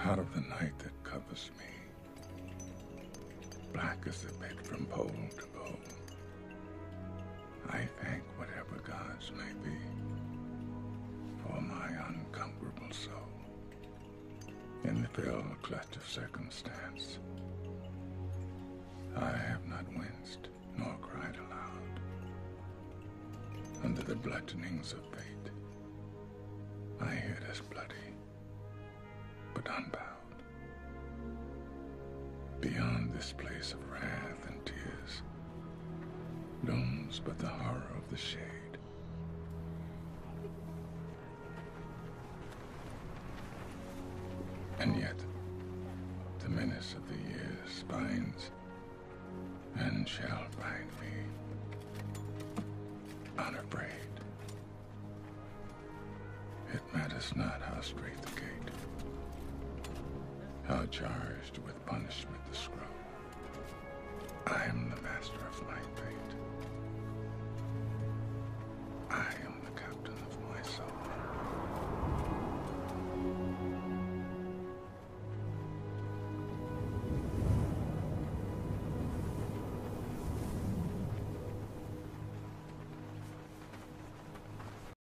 out of the night that covers me, black as the pit from pole to pole. I thank whatever gods may be for my unconquerable soul. In the fell clutch of circumstance, I have not winced nor cried aloud. Under the bludgeonings of fate, my head is bloody, but unbowed. Beyond this place of wrath and tears looms but the horror of the shade. And yet, the menace of the years binds and shall bind me, unafraid. It matters not how straight the gate, how charged with punishment the scroll. I am